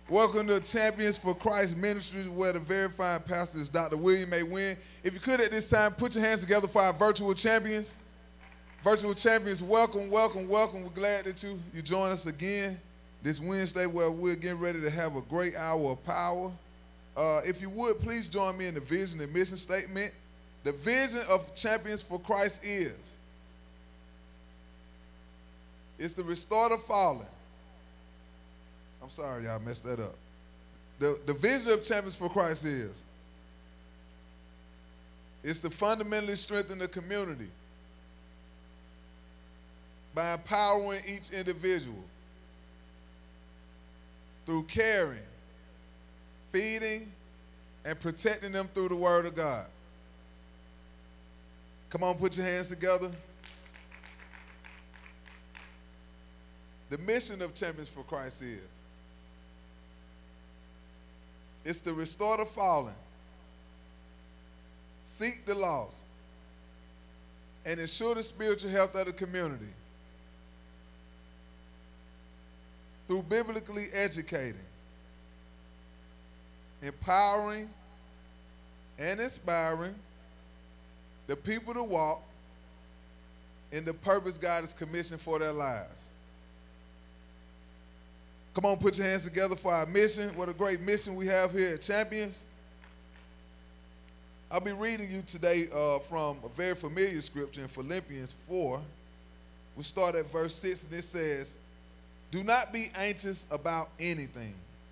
Welcome to Champions for Christ Ministries, where the verified pastor is Dr. William A. Wynn. If you could at this time, put your hands together for our virtual champions. Virtual champions, welcome, welcome, welcome. We're glad that you join us again this Wednesday where we're getting ready to have a great hour of power. If you would, please join me in the vision and mission statement. The vision of Champions for Christ is to restore the fallen. I'm sorry, y'all messed that up. The vision of Champions for Christ is to fundamentally strengthen the community by empowering each individual through caring, feeding, and protecting them through the Word of God. Come on, put your hands together. The mission of Champions for Christ is to restore the fallen, seek the lost, and ensure the spiritual health of the community through biblically educating, empowering, and inspiring the people to walk in the purpose God has commissioned for their lives. Come on, put your hands together for our mission. What a great mission we have here at Champions. I'll be reading you today from a very familiar scripture in Philippians 4. We start at verse 6, and it says, "Do not be anxious about anything,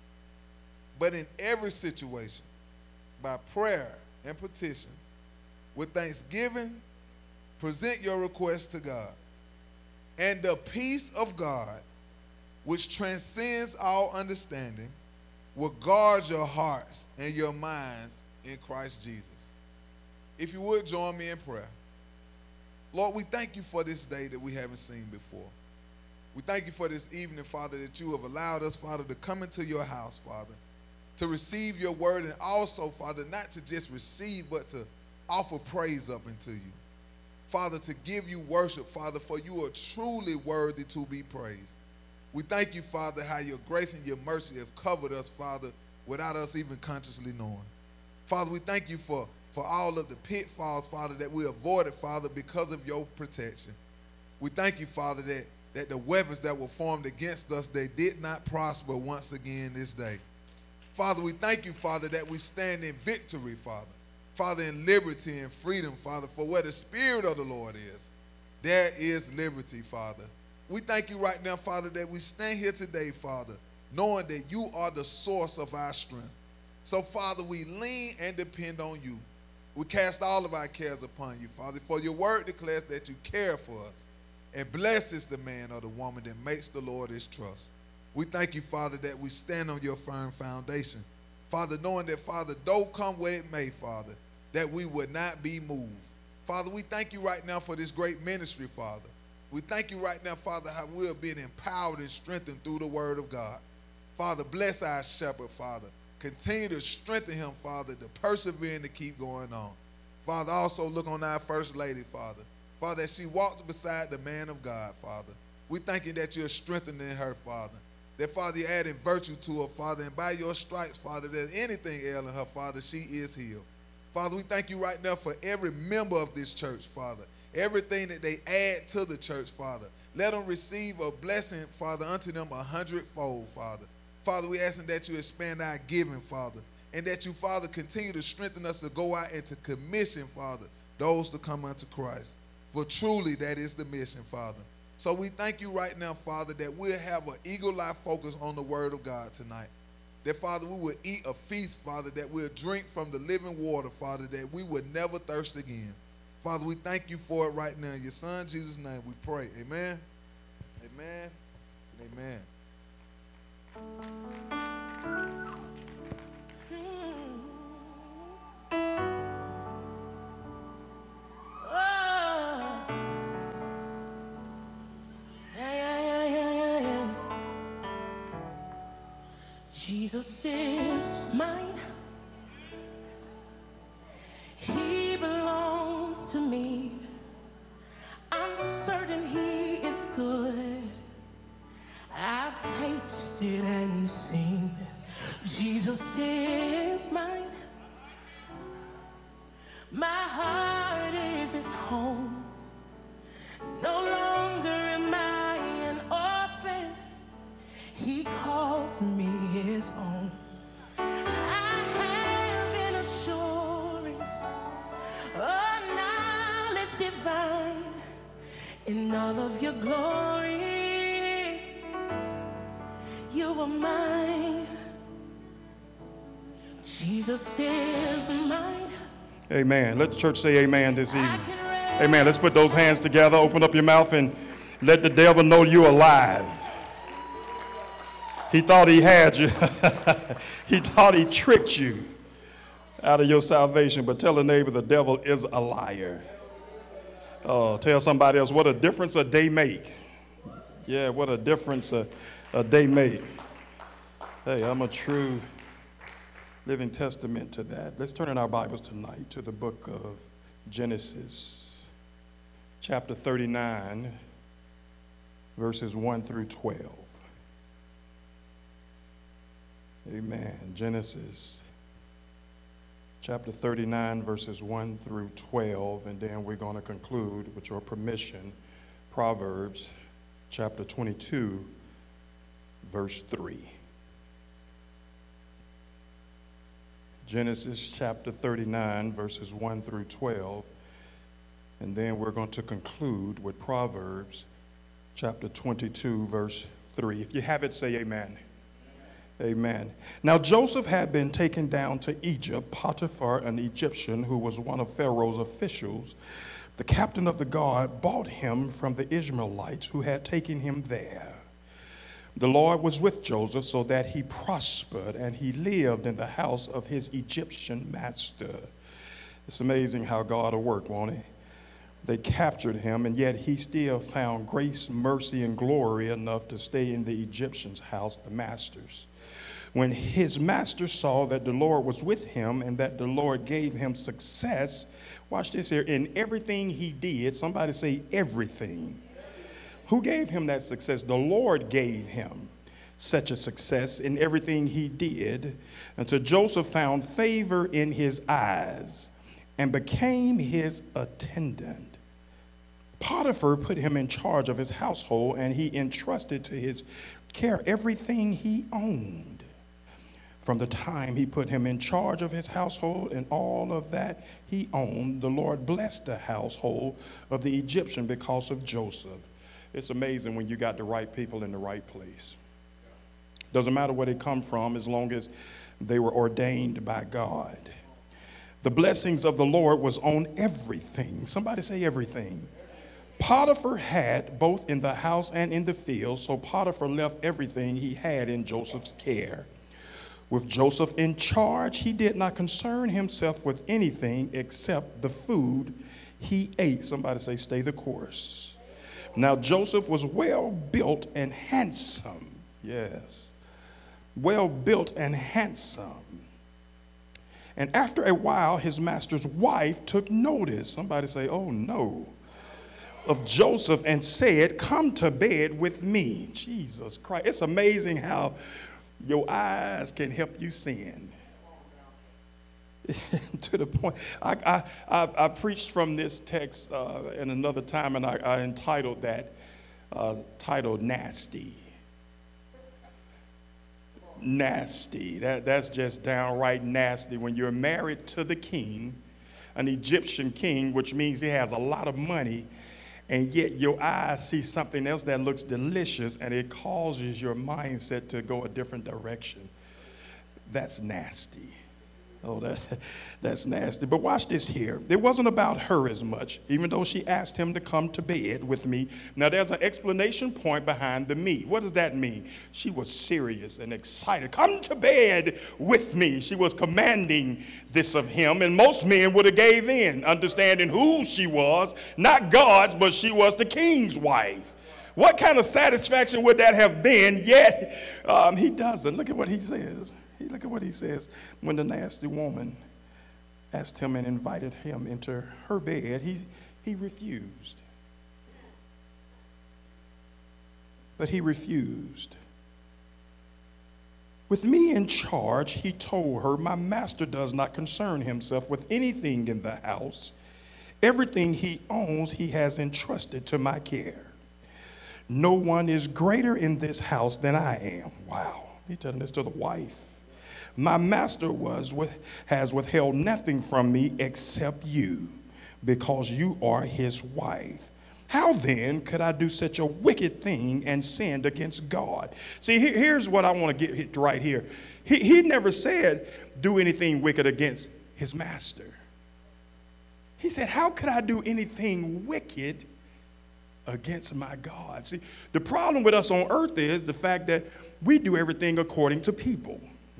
but in every situation, by prayer and petition, with thanksgiving, present your requests to God. And the peace of God, which transcends all understanding, will guard your hearts and your minds in Christ Jesus." If you would join me in prayer. Lord, we thank you for this day that we haven't seen before. We thank you for this evening, Father, that you have allowed us, Father, to come into your house, Father, to receive your word, and also, Father, not to just receive, but to offer praise up into you. Father, to give you worship, Father, for you are truly worthy to be praised. We thank you, Father, how your grace and your mercy have covered us, Father, without us even consciously knowing. Father, we thank you for all of the pitfalls, Father, that we avoided, Father, because of your protection. We thank you, Father, that the weapons that were formed against us, they did not prosper once again this day. Father, we thank you, Father, that we stand in victory, Father. Father, in liberty and freedom, Father, for where the Spirit of the Lord is, there is liberty, Father. We thank you right now, Father, that we stand here today, Father, knowing that you are the source of our strength. So, Father, we lean and depend on you. We cast all of our cares upon you, Father, for your word declares that you care for us, and blesses the man or the woman that makes the Lord his trust. We thank you, Father, that we stand on your firm foundation. Father, knowing that, Father, though come what it may, Father, that we would not be moved. Father, we thank you right now for this great ministry, Father. We thank you right now, Father, how we're being empowered and strengthened through the word of God. Father, bless our shepherd, Father. Continue to strengthen him, Father, to persevere and to keep going on. Father, also look on our first lady, Father. Father, as she walks beside the man of God, Father. We thank you that you're strengthening her, Father. That, Father, you're adding virtue to her, Father. And by your stripes, Father, if there's anything ailing her, Father, she is healed. Father, we thank you right now for every member of this church, Father. Everything that they add to the church, Father. Let them receive a blessing, Father, unto them 100-fold, Father. Father, we asking that you expand our giving, Father. And that you, Father, continue to strengthen us to go out and to commission, Father, those to come unto Christ. For truly that is the mission, Father. So we thank you right now, Father, that we'll have an eagle-eye focus on the word of God tonight. That, Father, we will eat a feast, Father, that we'll drink from the living water, Father, that we would never thirst again. Father, we thank you for it right now. In your son, Jesus' name, we pray. Amen, amen, and amen. Jesus is mine. He belongs to me. I'm certain he is good. I've tasted and seen Jesus is mine. My heart is his home. No longer am I an orphan. He calls me his own. I have an assurance, a knowledge divine in all of your glory. You are mine. Jesus is mine. Amen. Let the church say amen this evening. Amen. Let's put those hands together. Open up your mouth and let the devil know you're alive. He thought he had you. He thought he tricked you out of your salvation. But tell the neighbor the devil is a liar. Oh, tell somebody else what a difference a day make. Yeah, what a difference a day make. Hey, I'm a true living testament to that. Let's turn in our Bibles tonight to the book of Genesis, chapter 39, verses 1 through 12. Amen. Genesis, chapter 39, verses 1 through 12, and then we're going to conclude, with your permission, Proverbs, chapter 22, verse 3. Genesis chapter 39, verses 1 through 12, and then we're going to conclude with Proverbs chapter 22, verse 3. If you have it, say amen. Amen. Now Joseph had been taken down to Egypt. Potiphar, an Egyptian who was one of Pharaoh's officials, the captain of the guard, bought him from the Ishmaelites who had taken him there. The Lord was with Joseph so that he prospered, and he lived in the house of his Egyptian master. It's amazing how God will work, won't he? They captured him, and yet he still found grace, mercy, and glory enough to stay in the Egyptian's house, the master's. When his master saw that the Lord was with him and that the Lord gave him success, watch this here, in everything he did. Somebody say everything. Who gave him that success? The Lord gave him such a success in everything he did, until Joseph found favor in his eyes and became his attendant. Potiphar put him in charge of his household, and he entrusted to his care everything he owned. From the time he put him in charge of his household and all of that he owned, the Lord blessed the household of the Egyptian because of Joseph. It's amazing when you got the right people in the right place. Doesn't matter where they come from, as long as they were ordained by God. The blessings of the Lord was on everything. Somebody say everything. Potiphar had both in the house and in the field, so Potiphar left everything he had in Joseph's care. With Joseph in charge, he did not concern himself with anything except the food he ate. Somebody say, stay the course. Now Joseph was well built and handsome. Yes. Well built and handsome. And after a while, his master's wife took notice. Somebody say, oh no. Of Joseph and said, come to bed with me. Jesus Christ. It's amazing how your eyes can help you sin. To the point, I preached from this text in another time, and I entitled that, titled Nasty. Nasty. That's just downright nasty. When you're married to the king, an Egyptian king, which means he has a lot of money, and yet your eyes see something else that looks delicious, and it causes your mindset to go a different direction. That's nasty. Oh, that's nasty. But watch this here. It wasn't about her as much, even though she asked him to come to bed with me. Now, there's an explanation point behind the me. What does that mean? She was serious and excited. Come to bed with me. She was commanding this of him, and most men would have gave in, understanding who she was, not God's, but she was the king's wife. What kind of satisfaction would that have been? Yet he doesn't. Look at what he says. Look at what he says. When the nasty woman asked him and invited him into her bed, he refused. But he refused. With me in charge, he told her, my master does not concern himself with anything in the house. Everything he owns, he has entrusted to my care. No one is greater in this house than I am. Wow. He's telling this to the wife. My master has withheld nothing from me except you, because you are his wife. How then could I do such a wicked thing and sinned against God? See, here's what I want to get right here. He never said do anything wicked against his master. He said, how could I do anything wicked against my God? See, the problem with us on earth is the fact that we do everything according to people.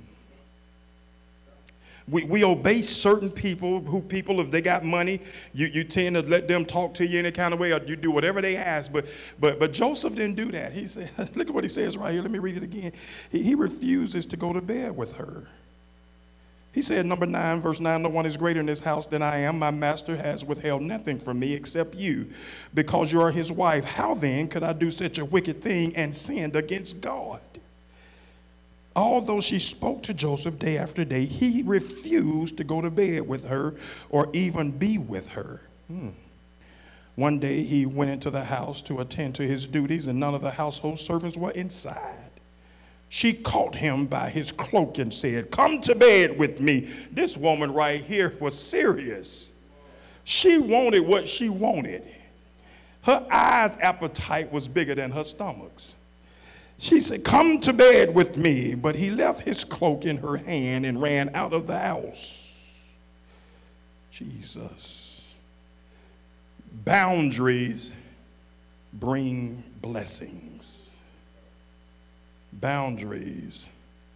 We obey certain people, if they got money, you tend to let them talk to you any kind of way, or you do whatever they ask. But Joseph didn't do that. He said, look at what he says right here. Let me read it again. He refuses to go to bed with her. He said, number 9, verse 9, no one is greater in this house than I am. My master has withheld nothing from me except you, because you are his wife. How then could I do such a wicked thing and sinned against God? Although she spoke to Joseph day after day, he refused to go to bed with her or even be with her. One day he went into the house to attend to his duties, and none of the household servants were inside. She caught him by his cloak and said, come to bed with me. This woman right here was serious. She wanted what she wanted. Her eyes' appetite was bigger than her stomach's. She said, come to bed with me. But he left his cloak in her hand and ran out of the house. Jesus. Boundaries bring blessings. Boundaries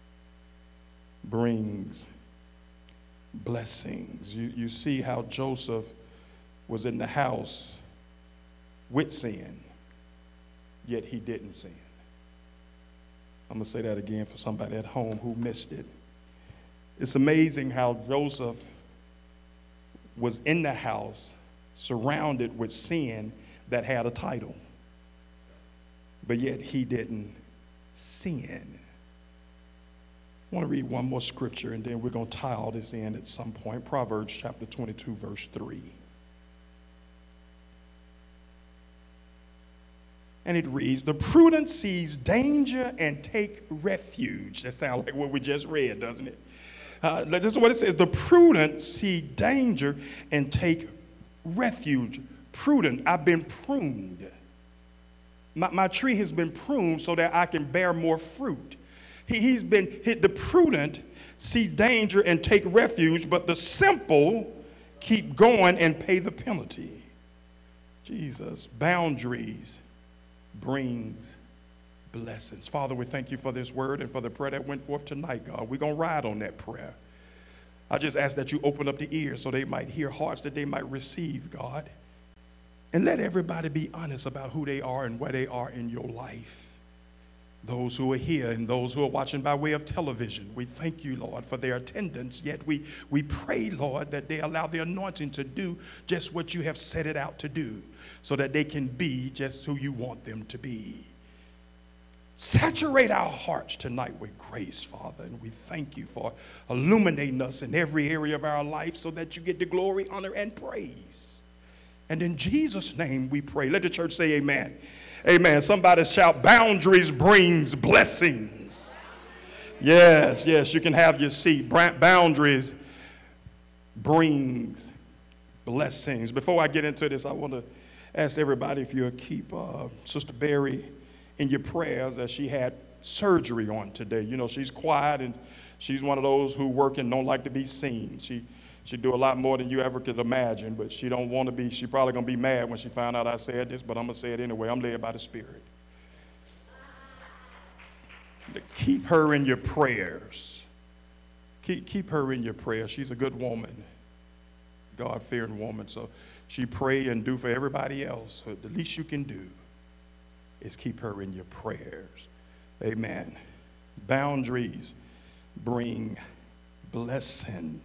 brings blessings. You see how Joseph was in the house with sin, yet he didn't sin. I'm going to say that again for somebody at home who missed it. It's amazing how Joseph was in the house surrounded with sin that had a title, but yet he didn't sin. I want to read one more scripture, and then we're going to tie all this in at some point. Proverbs chapter 22, verse 3. And it reads, the prudent sees danger and take refuge. That sounds like what we just read, doesn't it? This is what it says. The prudent see danger and take refuge. Prudent, I've been pruned. My tree has been pruned so that I can bear more fruit. The prudent see danger and take refuge, but the simple keep going and pay the penalty. Jesus, boundaries brings blessings. Father, we thank you for this word and for the prayer that went forth tonight, God. We're going to ride on that prayer. I just ask that you open up the ears so they might hear, hearts that they might receive, God. And let everybody be honest about who they are and where they are in your life. Those who are here and those who are watching by way of television, we thank you, Lord, for their attendance. Yet we pray, Lord, that they allow the anointing to do just what you have set it out to do, so that they can be just who you want them to be. Saturate our hearts tonight with grace, Father, and we thank you for illuminating us in every area of our life so that you get the glory, honor, and praise. And in Jesus' name we pray. Let the church say amen. Amen. Somebody shout, boundaries brings blessings. Yes, you can have your seat. Boundaries brings blessings. Before I get into this, I want to ask everybody if you'll keep Sister Berry in your prayers, as she had surgery on today. You know, she's quiet and she's one of those who work and don't like to be seen. She do a lot more than you ever could imagine, but she don't want to be. She probably going to be mad when she found out I said this, but I'm going to say it anyway. I'm led by the Spirit. Keep her in your prayers. Keep her in your prayers. She's a good woman, God-fearing woman. So she pray and do for everybody else. So the least you can do is keep her in your prayers. Amen. Boundaries bring blessings.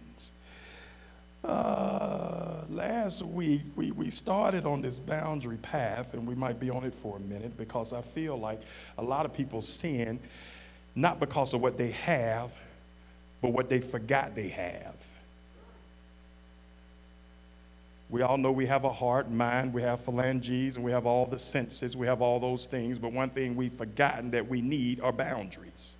Last week, we started on this boundary path, and we might be on it for a minute, because I feel like a lot of people sin not because of what they have, but what they forgot they have. We all know we have a heart, mind, we have phalanges, and we have all the senses, we have all those things, but one thing we've forgotten that we need are boundaries.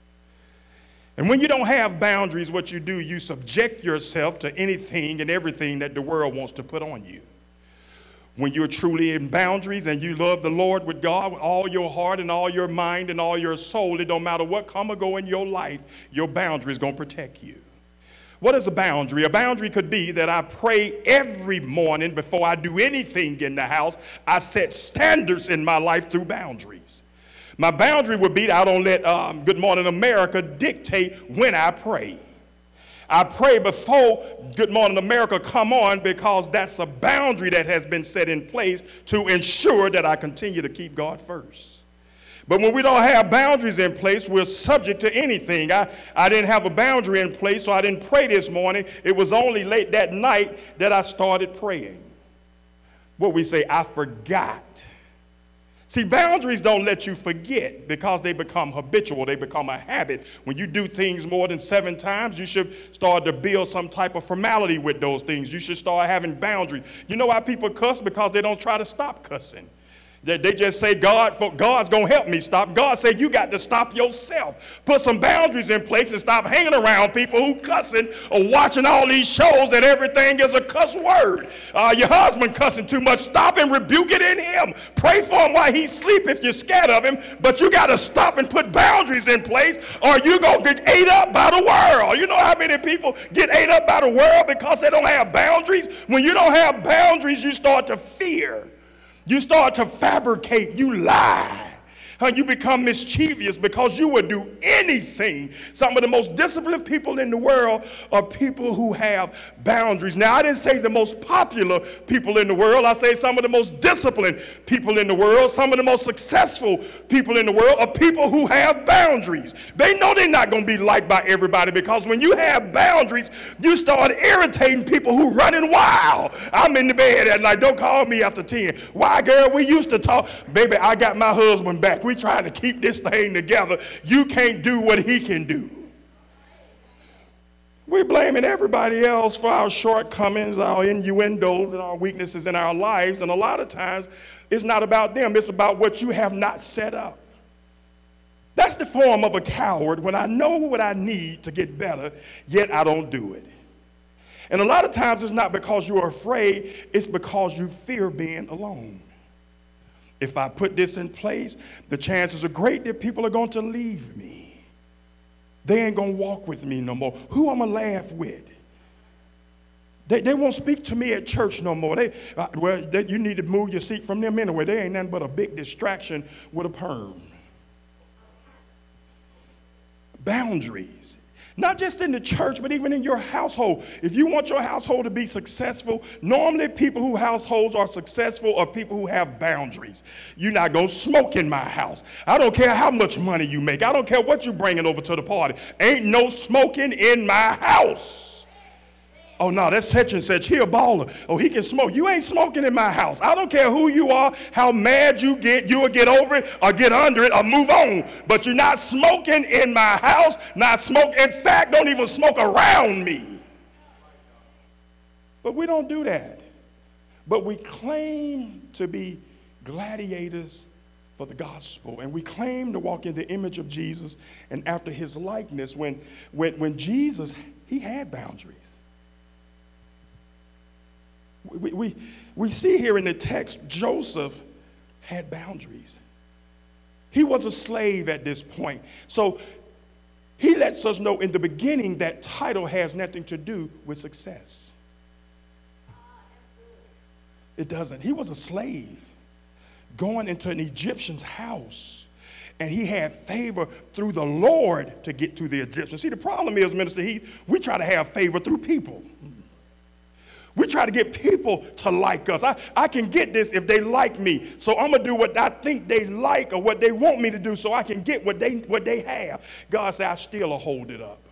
And when you don't have boundaries, what you do, you subject yourself to anything and everything that the world wants to put on you. When you're truly in boundaries and you love the Lord with God with all your heart and all your mind and all your soul, it don't matter what come or go in your life, your boundary is going to protect you. What is a boundary? A boundary could be that I pray every morning before I do anything in the house. I set standards in my life through boundaries. My boundary would be that I don't let Good Morning America dictate when I pray. I pray before Good Morning America come on because that's a boundary that has been set in place to ensure that I continue to keep God first. But when we don't have boundaries in place, we're subject to anything. I didn't have a boundary in place, so I didn't pray this morning. It was only late that night that I started praying. What we say, I forgot. See, boundaries don't let you forget because they become habitual. They become a habit. When you do things more than 7 times, you should start to build some type of formality with those things. You should start having boundaries. You know why people cuss? Because they don't try to stop cussing. They just say, God's going to help me stop. God said, you got to stop yourself. Put some boundaries in place and stop hanging around people who cussing or watching all these shows that everything is a cuss word. Your husband cussing too much. Stop and rebuke it in him. Pray for him while he's asleep if you're scared of him. But you got to stop and put boundaries in place or you're going to get ate up by the world. You know how many people get ate up by the world because they don't have boundaries? When you don't have boundaries, you start to fear. You start to fabricate, you lie. You become mischievous because you would do anything. Some of the most disciplined people in the world are people who have boundaries. Now, I didn't say the most popular people in the world. I say some of the most disciplined people in the world, some of the most successful people in the world are people who have boundaries. They know they're not going to be liked by everybody because when you have boundaries, you start irritating people who running wild. I'm in the bed at night. Don't call me after 10. Why, girl? We used to talk. Baby, I got my husband back. We trying to keep this thing together. You can't do what he can do. We're blaming everybody else for our shortcomings, our innuendos, and our weaknesses in our lives. And a lot of times, it's not about them. It's about what you have not set up. That's the form of a coward when I know what I need to get better, yet I don't do it. And a lot of times, it's not because you're afraid. It's because you fear being alone. If I put this in place, the chances are great that people are going to leave me. They ain't going to walk with me no more. Who I'm going to laugh with? They won't speak to me at church no more. You need to move your seat from them anyway. They ain't nothing but a big distraction with a perm. Boundaries. Not just in the church, but even in your household. If you want your household to be successful, normally people whose households are successful are people who have boundaries. You're not going to smoke in my house. I don't care how much money you make. I don't care what you're bringing over to the party. Ain't no smoking in my house. Oh, no, that's such and such. He a baller. Oh, he can smoke. You ain't smoking in my house. I don't care who you are, how mad you get. You'll get over it or get under it or move on. But you're not smoking in my house. Not smoke. In fact, don't even smoke around me. But we don't do that. But we claim to be gladiators for the gospel. And we claim to walk in the image of Jesus and after his likeness. When Jesus, he had boundaries. We see here in the text, Joseph had boundaries. He was a slave at this point. So he lets us know in the beginning that title has nothing to do with success. It doesn't. He was a slave going into an Egyptian's house. And he had favor through the Lord to get to the Egyptians. See, the problem is, Minister Heath, we try to have favor through people. We try to get people to like us. I can get this if they like me. So I'm going to do what I think they like or what they want me to do so I can get what they have. God said, I still hold it up.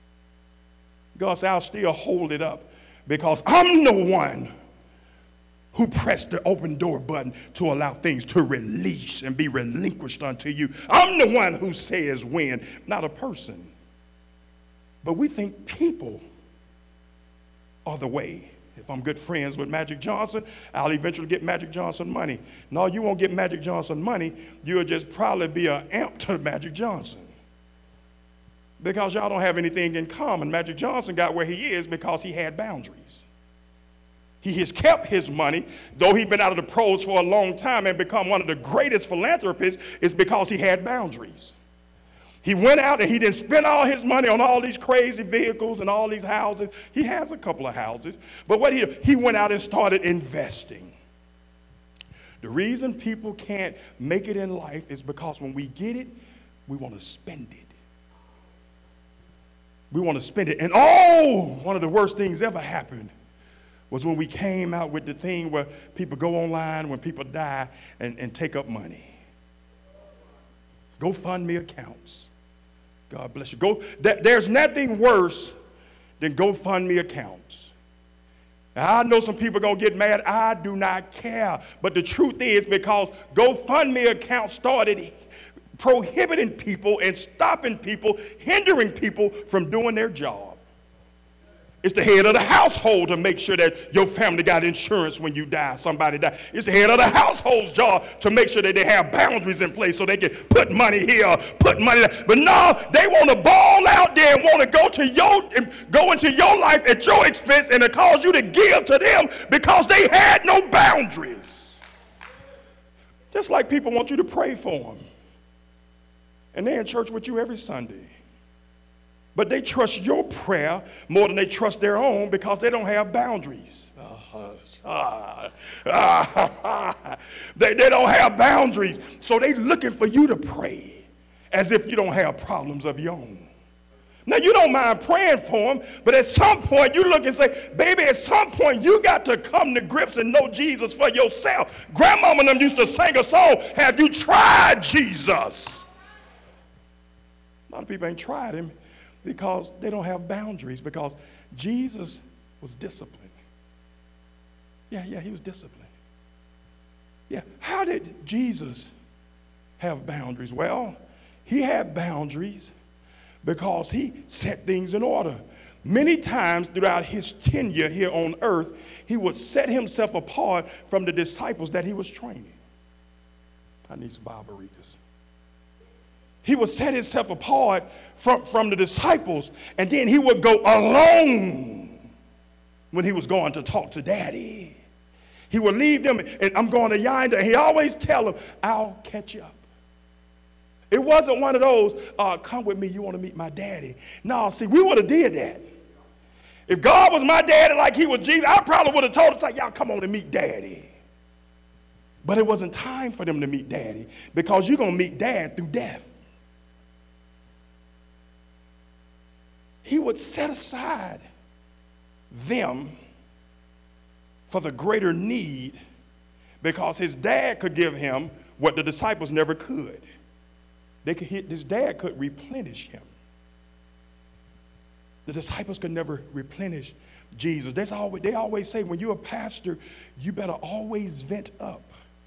God said, I'll still hold it up because I'm the one who pressed the open door button to allow things to release and be relinquished unto you. I'm the one who says when, not a person. But we think people are the way. If I'm good friends with Magic Johnson, I'll eventually get Magic Johnson money. No, you won't get Magic Johnson money. You'll just probably be an amp to Magic Johnson. Because y'all don't have anything in common. Magic Johnson got where he is because he had boundaries. He has kept his money, though he's been out of the pros for a long time and become one of the greatest philanthropists, is because he had boundaries. He went out and he didn't spend all his money on all these crazy vehicles and all these houses. He has a couple of houses. But what he went out and started investing. The reason people can't make it in life is because when we get it, we want to spend it. We want to spend it. And one of the worst things ever happened was when we came out with the thing where people go online when people die and take up money. GoFundMe accounts. God bless you. There's nothing worse than GoFundMe accounts. Now, I know some people are going to get mad. I do not care. But the truth is, because GoFundMe accounts started prohibiting people and stopping people, hindering people from doing their job. It's the head of the household to make sure that your family got insurance when you die, somebody die. It's the head of the household's job to make sure that they have boundaries in place so they can put money here, put money there. But no, they want to ball out there and want to go into your life at your expense and to cause you to give to them because they had no boundaries. Just like people want you to pray for them. And they're in church with you every Sunday. But they trust your prayer more than they trust their own because they don't have boundaries. They don't have boundaries. So they're looking for you to pray as if you don't have problems of your own. Now, you don't mind praying for them, but at some point you look and say, baby, at some point you got to come to grips and know Jesus for yourself. Grandmama and them used to sing a song, have you tried Jesus? A lot of people ain't tried him because they don't have boundaries, because Jesus was disciplined. Yeah, he was disciplined. Yeah, how did Jesus have boundaries? Well, he had boundaries because he set things in order. Many times throughout his tenure here on earth, he would set himself apart from the disciples that he was training. I need some Bible readers. He would set himself apart from the disciples, and then he would go alone when he was going to talk to Daddy. He would leave them, and I'm going to yonder, and he always tell them, I'll catch up. It wasn't one of those, come with me, you want to meet my daddy. No, see, we would have did that. If God was my daddy like he was Jesus, I probably would have told us, like, y'all come on and meet Daddy. But it wasn't time for them to meet Daddy, because you're going to meet Dad through death. He would set aside them for the greater need because his dad could give him what the disciples never could. His dad could replenish him. The disciples could never replenish Jesus. They always say when you're a pastor, you better always vent up.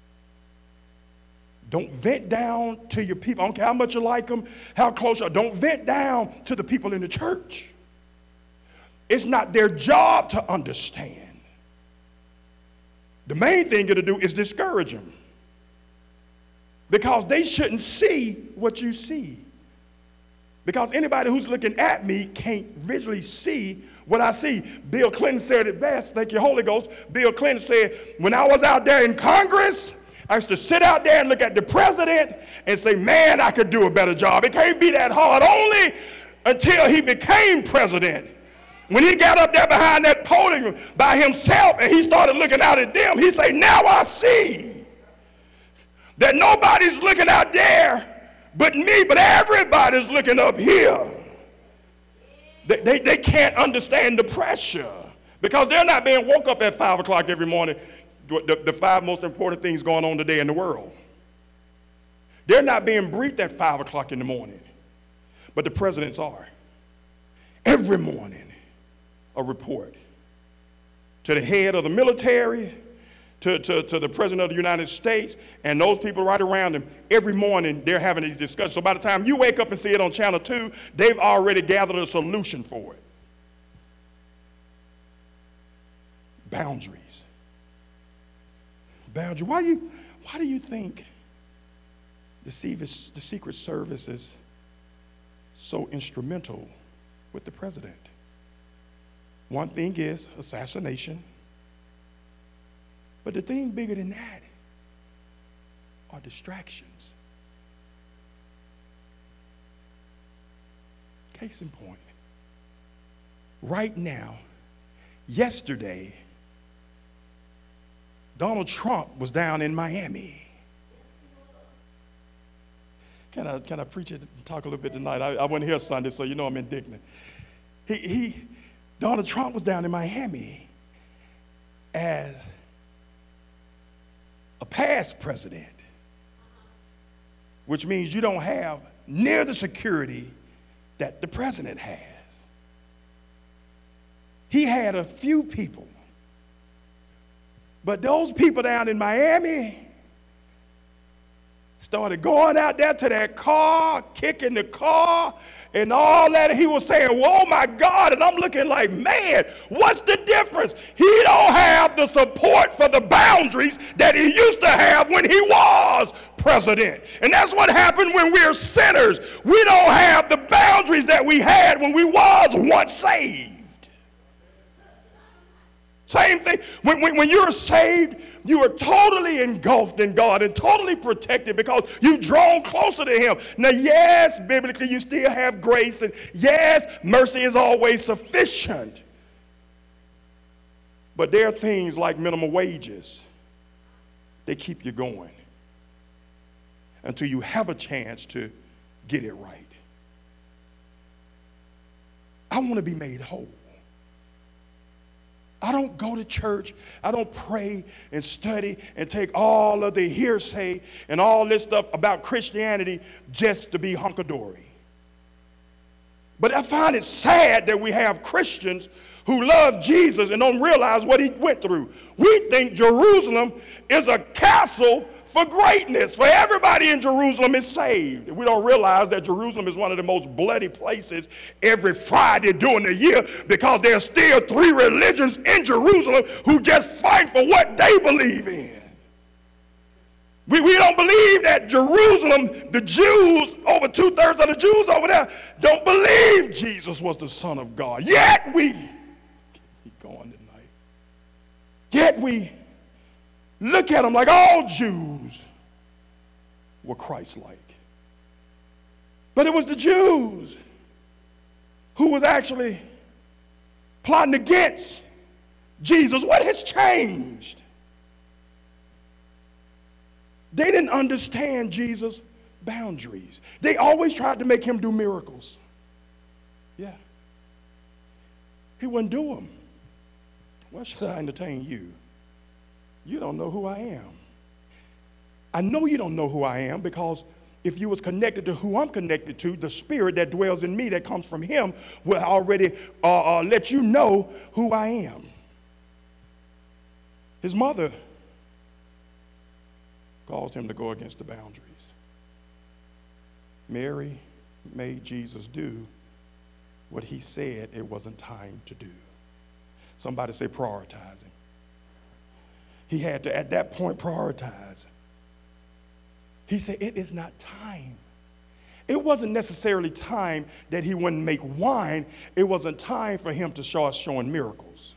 Don't vent down to your people. I don't care how much you like them, how close you are. Don't vent down to the people in the church. It's not their job to understand. The main thing you're to do is discourage them, because they shouldn't see what you see. Because anybody who's looking at me can't visually see what I see. Bill Clinton said it best. Thank you, Holy Ghost. Bill Clinton said, when I was out there in Congress, I used to sit out there and look at the president and say, man, I could do a better job. It can't be that hard. Only until he became president. When he got up there behind that podium by himself and he started looking out at them, he said, now I see that nobody's looking out there but me, but everybody's looking up here. They can't understand the pressure because they're not being woke up at 5 o'clock every morning. The 5 most important things going on today in the world. They're not being briefed at 5 o'clock in the morning, but the presidents are. Every morning, a report to the head of the military, to the President of the United States and those people right around him. Every morning they're having these discussions. So by the time you wake up and see it on Channel 2, they've already gathered a solution for it. Boundaries. Boundaries. Why do you think the Secret Service is so instrumental with the president? One thing is assassination. But the thing bigger than that are distractions. Case in point. Right now, yesterday, Donald Trump was down in Miami. Can I preach it and talk a little bit tonight? I wasn't here Sunday, so you know I'm indignant. Donald Trump was down in Miami as a past president, which means you don't have near the security that the president has. He had a few people, but those people down in Miami started going out there to that car, kicking the car, and all that. He was saying, "Whoa, my God," and I'm looking like, man, what's the difference? He don't have the support for the boundaries that he used to have when he was president. And that's what happened when we're sinners. We don't have the boundaries that we had when we was once saved. Same thing. When you're saved, you are totally engulfed in God and totally protected because you've drawn closer to him. Now, yes, biblically, you still have grace, and yes, mercy is always sufficient. But there are things like minimum wages. They keep you going until you have a chance to get it right. I want to be made whole. I don't go to church, I don't pray and study and take all of the hearsay and all this stuff about Christianity just to be hunkadory. But I find it sad that we have Christians who love Jesus and don't realize what he went through. We think Jerusalem is a castle for greatness, for everybody in Jerusalem is saved. We don't realize that Jerusalem is one of the most bloody places every Friday during the year because there are still 3 religions in Jerusalem who just fight for what they believe in. We don't believe that Jerusalem, the Jews, over 2/3 of the Jews over there, don't believe Jesus was the Son of God. Yet we, keep going tonight, yet we look at them like all Jews were Christ-like. But it was the Jews who was actually plotting against Jesus. What has changed? They didn't understand Jesus' boundaries. They always tried to make him do miracles. Yeah. He wouldn't do them. Why should I entertain you? You don't know who I am. I know you don't know who I am because if you was connected to who I'm connected to, the spirit that dwells in me that comes from him will already let you know who I am. His mother caused him to go against the boundaries. Mary made Jesus do what he said it wasn't time to do. Somebody say prioritizing. He had to, at that point, prioritize. He said, it is not time. It wasn't necessarily time that he wouldn't make wine. It wasn't time for him to start showing miracles.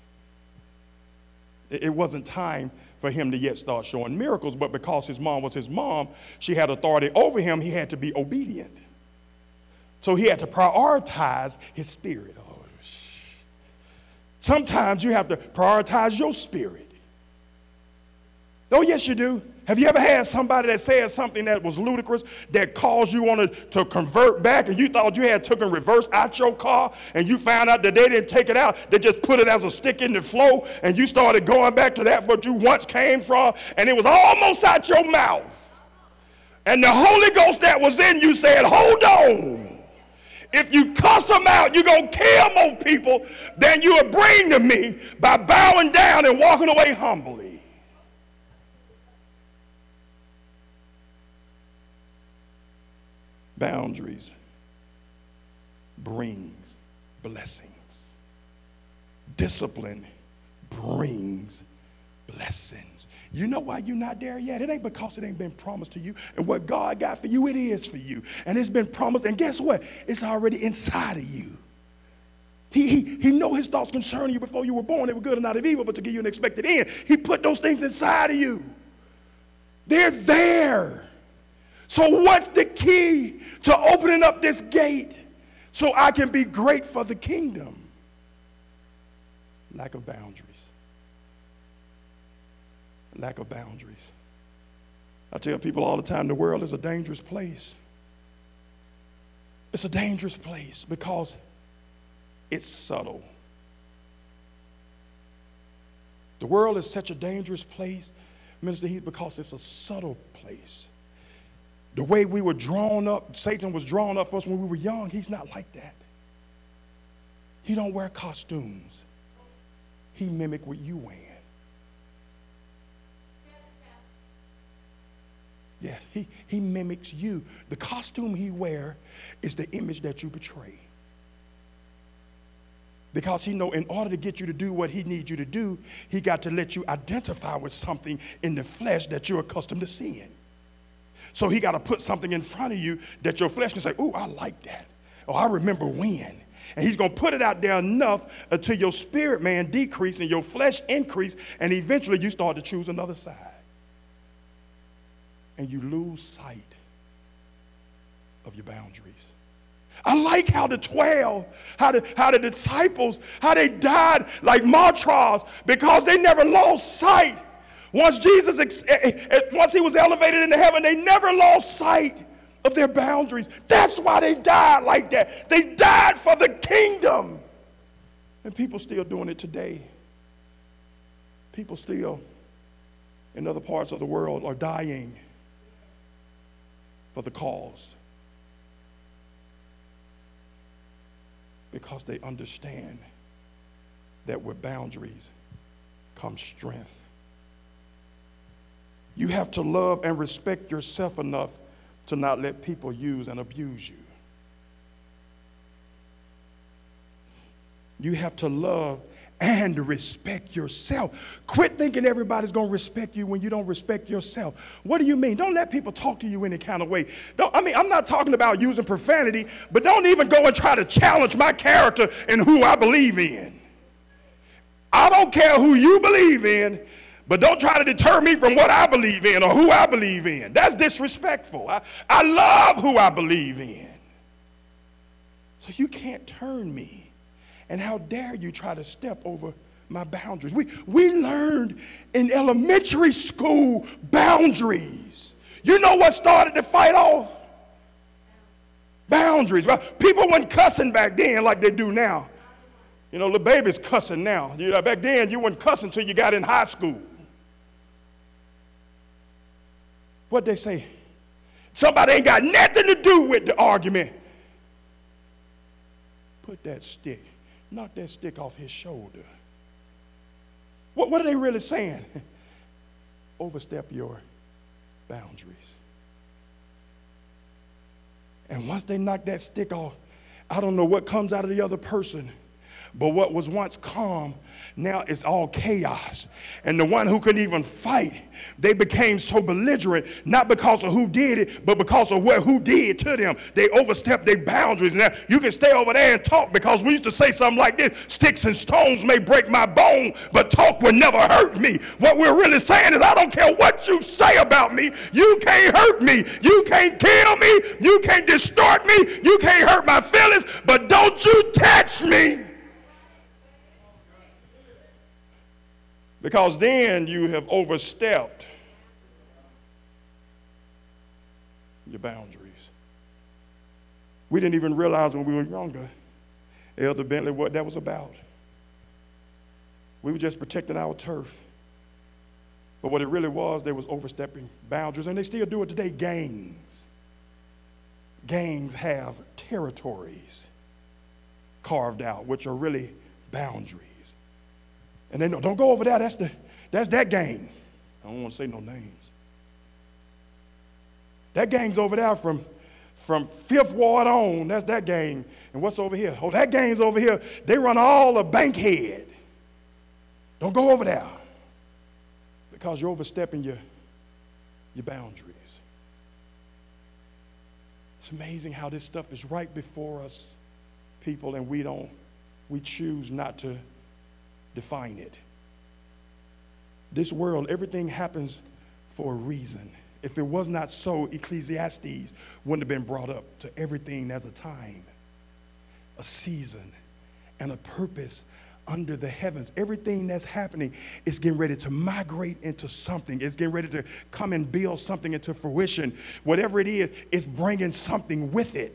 It wasn't time for him to yet start showing miracles, but because his mom was his mom, she had authority over him, he had to be obedient. So he had to prioritize his spirit. Sometimes you have to prioritize your spirit. Oh, yes, you do. Have you ever had somebody that said something that was ludicrous that caused you wanted to convert back and you thought you had taken reverse out your car and you found out that they didn't take it out, they just put it as a stick in the flow and you started going back to that what you once came from and it was almost out your mouth. And the Holy Ghost that was in you said, hold on. If you cuss them out, you're going to kill more people than you will bring to me by bowing down and walking away humbly. Boundaries brings blessings. Discipline brings blessings. You know why you're not there yet? It ain't because it ain't been promised to you. And what God got for you, it is for you. And it's been promised. And guess what? It's already inside of you. He know his thoughts concerning you before you were born. They were good and not of evil, but to give you an expected end. He put those things inside of you. They're there. So what's the key to opening up this gate so I can be great for the kingdom? Lack of boundaries. Lack of boundaries. I tell people all the time, the world is a dangerous place. It's a dangerous place because it's subtle. The world is such a dangerous place, Minister Heath, because it's a subtle place. The way we were drawn up, Satan was drawn up for us when we were young, he's not like that. He don't wear costumes. He mimic what you wear. Yeah, he mimics you. The costume he wear is the image that you betray. Because he know in order to get you to do what he needs you to do, he got to let you identify with something in the flesh that you're accustomed to seeing. So he got to put something in front of you that your flesh can say, "Ooh, I like that." Or I remember when. And he's going to put it out there enough until your spirit man decrease and your flesh increase, and eventually you start to choose another side. And you lose sight of your boundaries. I like how the 12, how the disciples, how they died like martyrs because they never lost sight. Once he was elevated into heaven, they never lost sight of their boundaries. That's why they died like that. They died for the kingdom. And people still doing it today. People still in other parts of the world are dying for the cause. Because they understand that with boundaries comes strength. You have to love and respect yourself enough to not let people use and abuse you. You have to love and respect yourself. Quit thinking everybody's going to respect you when you don't respect yourself. What do you mean? Don't let people talk to you any kind of way. I'm not talking about using profanity, but don't even go and try to challenge my character and who I believe in. I don't care who you believe in, but don't try to deter me from what I believe in or who I believe in. That's disrespectful. I love who I believe in. So you can't turn me. And how dare you try to step over my boundaries? We learned in elementary school boundaries. You know what started the fight off? Boundaries. Well, people weren't cussing back then like they do now. You know, little babies cussing now. You know, back then you weren't cussing until you got in high school. What'd they say? Somebody ain't got nothing to do with the argument. Put that stick. Knock that stick off his shoulder. What are they really saying? Overstep your boundaries. And once they knock that stick off, I don't know what comes out of the other person, but what was once calm now is all chaos. And the one who couldn't even fight, they became so belligerent, not because of who did it, but because of who did to them. They overstepped their boundaries. Now, you can stay over there and talk, because we used to say something like this: sticks and stones may break my bone, but talk will never hurt me. What we're really saying is, I don't care what you say about me. You can't hurt me. You can't kill me. You can't distort me. You can't hurt my feelings, but don't you touch me. Because then you have overstepped your boundaries. We didn't even realize when we were younger, Elder Bentley, what that was about. We were just protecting our turf. But what it really was, they was overstepping boundaries, and they still do it today. Gangs. Gangs have territories carved out, which are really boundaries. And they know, don't go over there, that's that gang. I don't want to say no names. That gang's over there from From Fifth Ward on, that's that gang. And what's over here? Oh, that gang's over here. They run all the Bankhead. Don't go over there because you're overstepping your boundaries. It's amazing how this stuff is right before us, people, and we choose not to define it. This world, everything happens for a reason. If it was not so, Ecclesiastes wouldn't have been brought up. To everything there's a time, a season, and a purpose under the heavens. Everything that's happening is getting ready to migrate into something. It's getting ready to come and build something into fruition. Whatever it is, it's bringing something with it.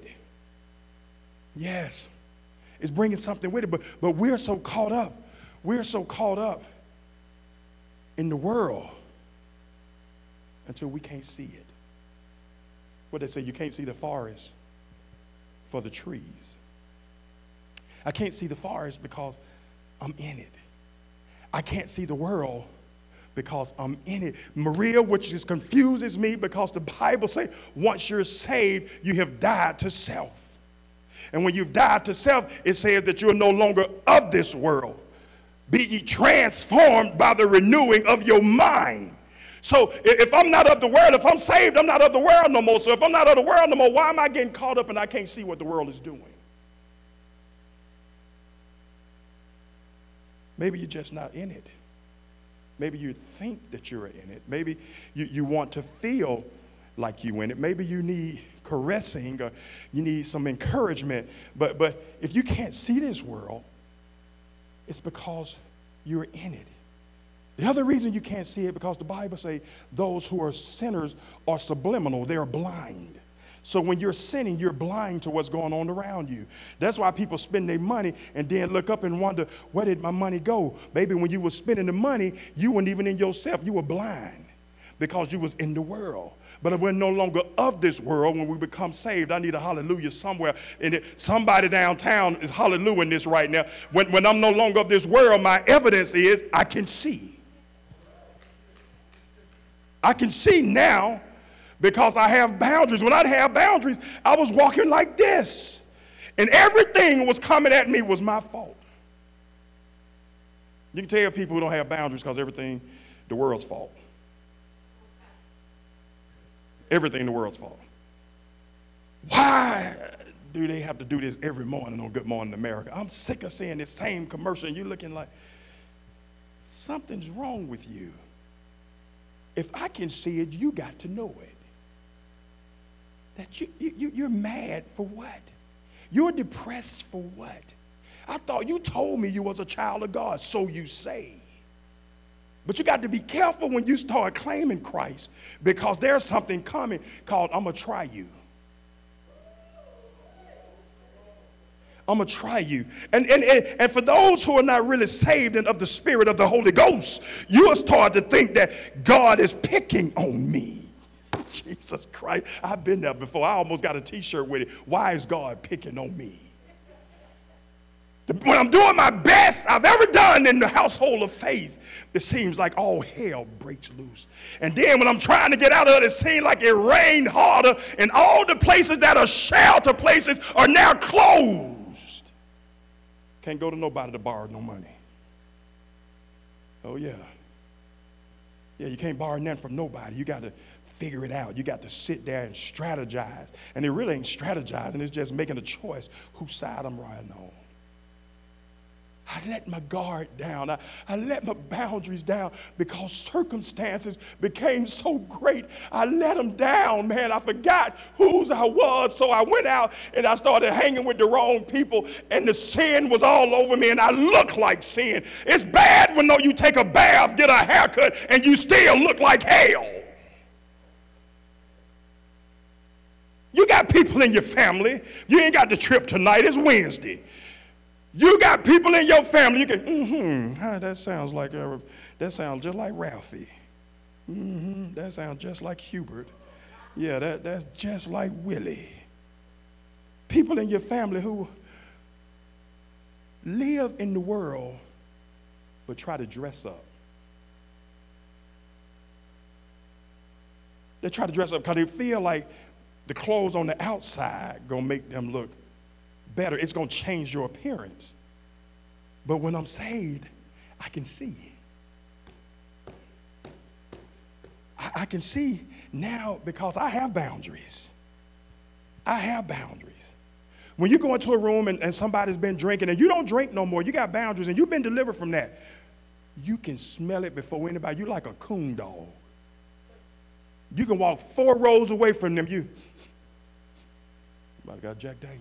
Yes, it's bringing something with it. But we're so caught up. We're so caught up in the world until we can't see it. What they say, you can't see the forest for the trees. I can't see the forest because I'm in it. I can't see the world because I'm in it. Maria, which just confuses me because the Bible says once you're saved, you have died to self. And when you've died to self, it says that you're no longer of this world. Be ye transformed by the renewing of your mind. So if I'm not of the world, if I'm saved, I'm not of the world no more. So if I'm not of the world no more, why am I getting caught up and I can't see what the world is doing? Maybe you're just not in it. Maybe you think that you're in it. Maybe you want to feel like you're in it. Maybe you need caressing or you need some encouragement. But if you can't see this world, it's because you're in it. The other reason you can't see it because the Bible says those who are sinners are subliminal. They're blind. So when you're sinning, you're blind to what's going on around you. That's why people spend their money and then look up and wonder, where did my money go? Baby, when you were spending the money, you weren't even in yourself. You were blind because you was in the world. But we're no longer of this world. When we become saved, I need a hallelujah somewhere. And somebody downtown is hallelujahing this right now. When I'm no longer of this world, my evidence is I can see. I can see now because I have boundaries. When I didn't have boundaries, I was walking like this. And everything that was coming at me was my fault. You can tell people who don't have boundaries because everything the world's fault. Everything the world's fault. Why do they have to do this every morning on Good Morning America? I'm sick of seeing this same commercial and you're looking like something's wrong with you. If I can see it, you got to know it. That you're mad for what? You're depressed for what? I thought you told me you was a child of God, so you say. But you got to be careful when you start claiming Christ because there's something coming called I'm going to try you. I'm going to try you. And for those who are not really saved and of the Spirit of the Holy Ghost, you'll start to think that God is picking on me. Jesus Christ. I've been there before. I almost got a t-shirt with it. Why is God picking on me? When I'm doing my best I've ever done in the household of faith, it seems like all hell breaks loose. And then when I'm trying to get out of it, it seems like it rained harder and all the places that are shelter places are now closed. Can't go to nobody to borrow no money. Oh, yeah. Yeah, you can't borrow nothing from nobody. You got to figure it out. You got to sit there and strategize. And it really ain't strategizing. It's just making a choice whose side I'm riding on. I let my guard down. I let my boundaries down because circumstances became so great. I let them down, man. I forgot whose I was. So I went out and I started hanging with the wrong people and the sin was all over me and I look like sin. It's bad when you take a bath, get a haircut, and you still look like hell. You got people in your family. You ain't got the trip tonight. It's Wednesday. You got people in your family, you can, that sounds just like Ralphie. That sounds just like Hubert. Yeah, that's just like Willie. People in your family who live in the world but try to dress up. They try to dress up because they feel like the clothes on the outside going to make them look better. It's going to change your appearance. But when I'm saved, I can see. I can see now because I have boundaries. I have boundaries. When you go into a room and somebody's been drinking and you don't drink no more, you got boundaries and you've been delivered from that. You can smell it before anybody. You like a coon dog. You can walk 4 rows away from them. Somebody got Jack Daniels.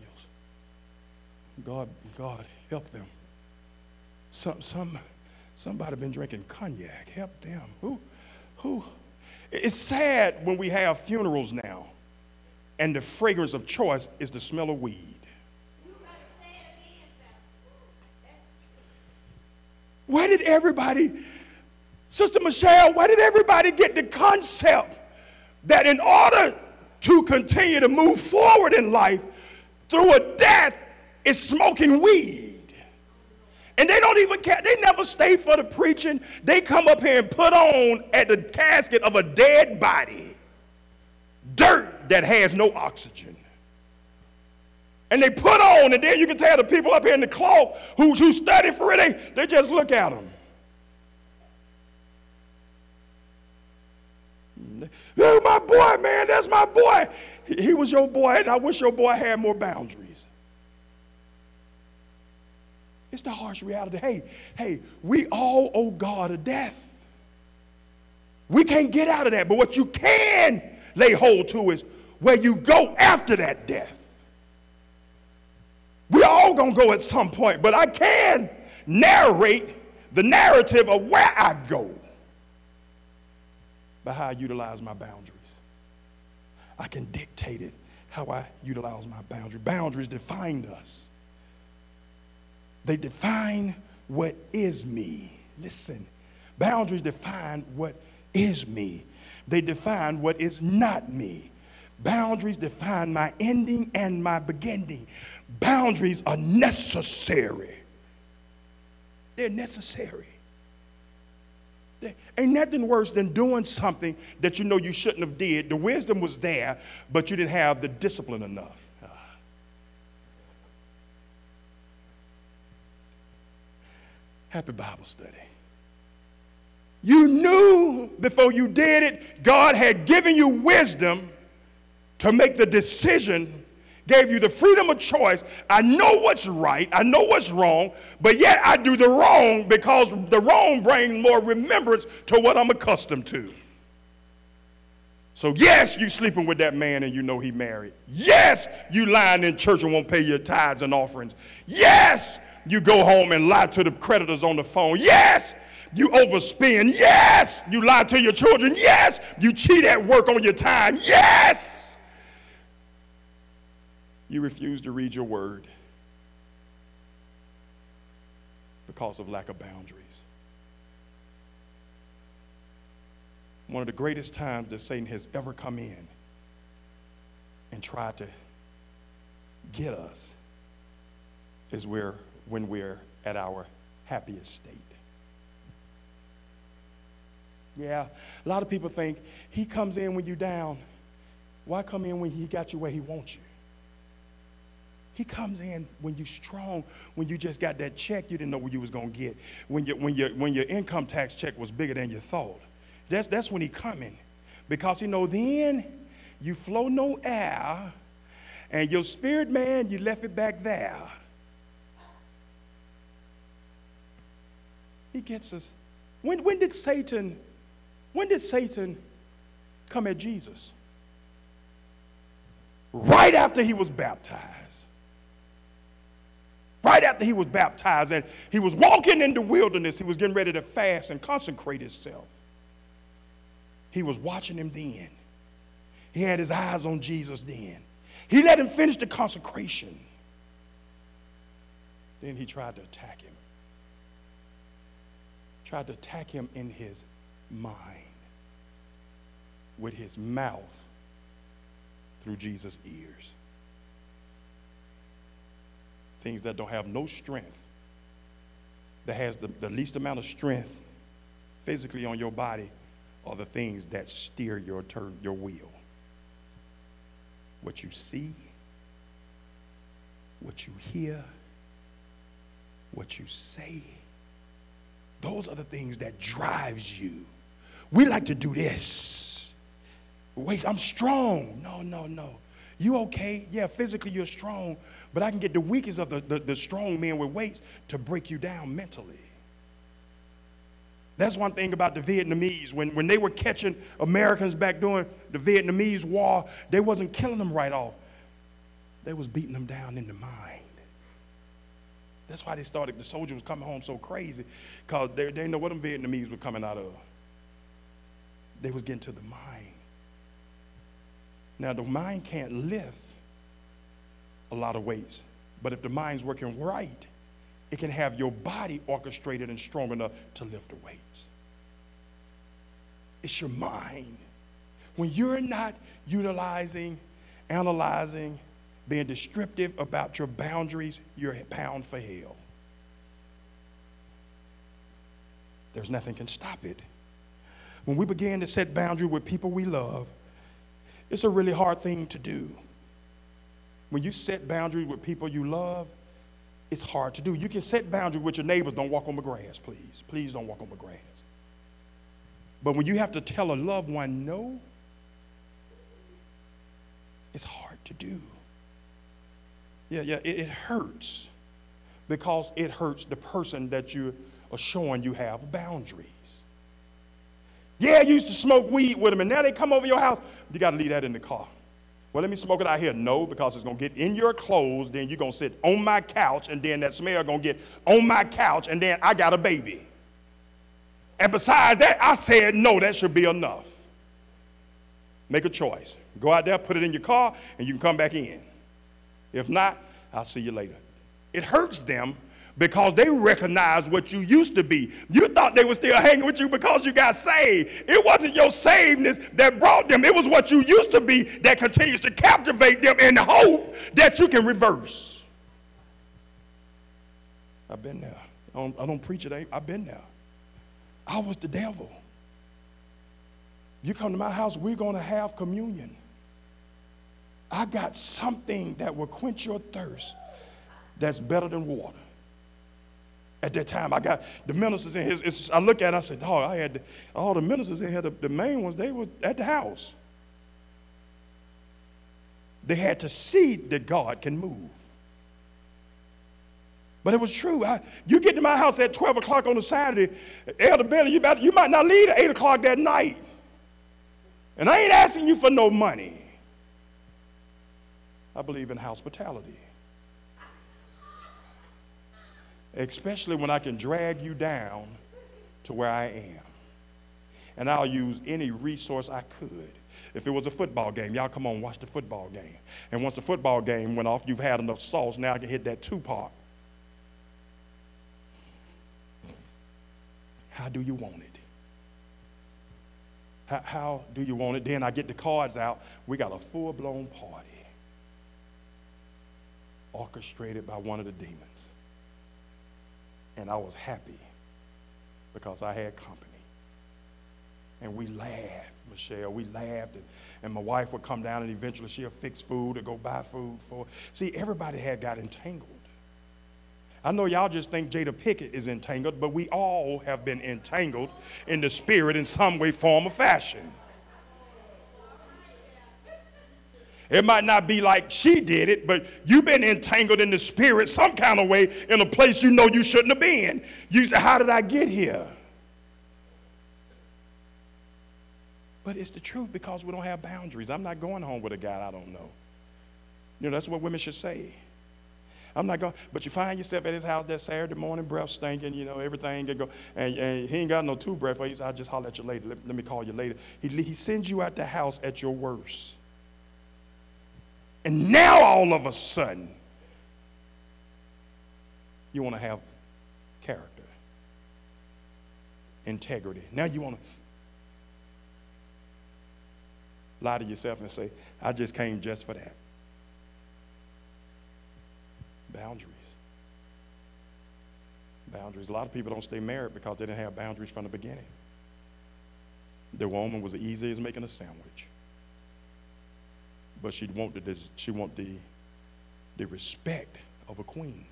God, help them. Somebody been drinking cognac. Help them. Who? It's sad when we have funerals now, and the fragrance of choice is the smell of weed. Where did everybody, Sister Michelle, where did everybody get the concept that in order to continue to move forward in life through a death is smoking weed? And they don't even care. They never stay for the preaching. They come up here and put on at the casket of a dead body dirt that has no oxygen. And they put on, and then you can tell the people up here in the cloth who study for it, they just look at them. That's my boy, man. That's my boy. He was your boy, and I wish your boy had more boundaries. It's the harsh reality. Hey, we all owe God a death. We can't get out of that. But what you can lay hold to is where you go after that death. We're all going to go at some point, but I can narrate the narrative of where I go by how I utilize my boundaries. I can dictate it, how I utilize my boundaries. Boundaries define us. They define what is me. Listen, boundaries define what is me. They define what is not me. Boundaries define my ending and my beginning. Boundaries are necessary. They're necessary. Ain't nothing worse than doing something that you know you shouldn't have did. The wisdom was there, but you didn't have the discipline enough. Happy Bible study. You knew before you did it, God had given you wisdom to make the decision, gave you the freedom of choice. I know what's right, I know what's wrong, but yet I do the wrong because the wrong brings more remembrance to what I'm accustomed to. So yes, you sleeping with that man and you know he married. Yes, you lying in church and won't pay your tithes and offerings. Yes, you go home and lie to the creditors on the phone. Yes, you overspend. Yes, you lie to your children. Yes, you cheat at work on your time. Yes, you refuse to read your word because of lack of boundaries. One of the greatest times that Satan has ever come in and tried to get us is when we're at our happiest state. Yeah, a lot of people think he comes in when you're down. Why come in when he got you where he wants you? He comes in when you're strong, when you just got that check you didn't know what you was going to get, when your income tax check was bigger than you thought. That's when he coming, because he know then you flow no air, and your spirit man, you left it back there. He gets us. When did Satan come at Jesus? Right after he was baptized. Right after he was baptized and he was walking in the wilderness, he was getting ready to fast and consecrate himself. He was watching him then. He had his eyes on Jesus then. He let him finish the consecration. Then he tried to attack him. Tried to attack him in his mind, with his mouth through Jesus' ears. Things that don't have no strength, that has the least amount of strength physically on your body, are the things that steer your wheel. what you see, what you hear, what you say. Those are the things that drives you. We like to do this. Wait, I'm strong. No, no, no. You okay? Yeah, physically you're strong, but I can get the weakest of the strong men with weights to break you down mentally. That's one thing about the Vietnamese. When they were catching Americans back during the Vietnamese War, they wasn't killing them right off. They was beating them down in the mind. That's why the soldiers was coming home so crazy, because they didn't know what them Vietnamese were coming out of. They was getting to the mind. Now, the mind can't lift a lot of weights, but if the mind's working right, it can have your body orchestrated and strong enough to lift the weights. It's your mind. When you're not utilizing, analyzing, being descriptive about your boundaries, you're bound for hell. There's nothing can stop it. When we begin to set boundaries with people we love, it's a really hard thing to do. When you set boundaries with people you love, it's hard to do. You can set boundaries with your neighbors. Don't walk on the grass, please. Please don't walk on the grass. But when you have to tell a loved one no, it's hard to do. It hurts, because it hurts the person that you are showing you have boundaries. Yeah, you used to smoke weed with them, and now they come over your house. You got to leave that in the car. Well, let me smoke it out here. No, because it's going to get in your clothes, then you're going to sit on my couch, and then that smell going to get on my couch, and then I got a baby. And besides that, I said no, that should be enough. Make a choice. Go out there, put it in your car, and you can come back in. If not, I'll see you later. It hurts them because they recognize what you used to be. You thought they were still hanging with you because you got saved. It wasn't your savedness that brought them. It was what you used to be that continues to captivate them in the hope that you can reverse. I've been there. I don't preach it. I've been there. I was the devil. You come to my house, we're going to have communion. I got something that will quench your thirst that's better than water. At that time, I got the ministers in his. I look at it, I said, oh, I had all the ministers in here, the main ones, they were at the house. They had to see that God can move. But it was true. You get to my house at 12 o'clock on a Saturday, Elder Billy, you might not leave at 8 o'clock that night. And I ain't asking you for no money. I believe in hospitality. Especially when I can drag you down to where I am. And I'll use any resource I could. If it was a football game, y'all come on, watch the football game. And once the football game went off, you've had enough sauce, now I can hit that 2-part. How do you want it? How do you want it? Then I get the cards out. We got a full-blown party orchestrated by one of the demons. And I was happy because I had company. And we laughed, Michelle. We laughed. And my wife would come down, and eventually she'll fix food or go buy food for. See, everybody had got entangled. I know y'all just think Jada Pickett is entangled, but we all have been entangled in the spirit in some way, form, or fashion. It might not be like she did it, but you've been entangled in the spirit some kind of way in a place you know you shouldn't have been. How did I get here? But it's the truth, because we don't have boundaries. I'm not going home with a guy I don't know. You know, that's what women should say. I'm not going, but you find yourself at his house that Saturday morning, breath stinking, you know, everything can go, and he ain't got no toothbrush for you. I'll just holler at you later. Let me call you later. He sends you out the house at your worst. And now all of a sudden, you want to have character, integrity. Now you want to lie to yourself and say, I just came just for that. Boundaries. Boundaries. A lot of people don't stay married because they didn't have boundaries from the beginning. The woman was as easy as making a sandwich. but she want the respect of a queen.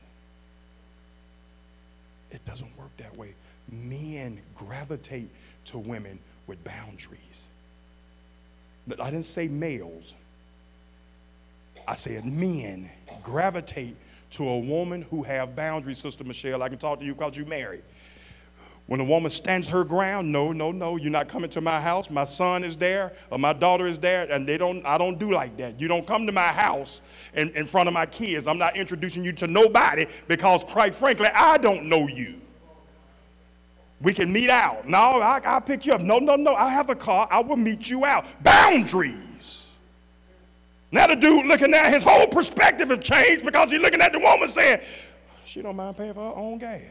It doesn't work that way. Men gravitate to women with boundaries. I didn't say males. I said men gravitate to a woman who have boundaries, Sister Michelle. I can talk to you because you're married. When a woman stands her ground, no, you're not coming to my house. My son is there or my daughter is there, and I don't do like that. You don't come to my house in front of my kids. I'm not introducing you to nobody because, quite frankly, I don't know you. We can meet out. No, I'll pick you up. No, I have a car. I will meet you out. Boundaries. Now the dude looking at his whole perspective has changed because he's looking at the woman saying, she don't mind paying for her own gas.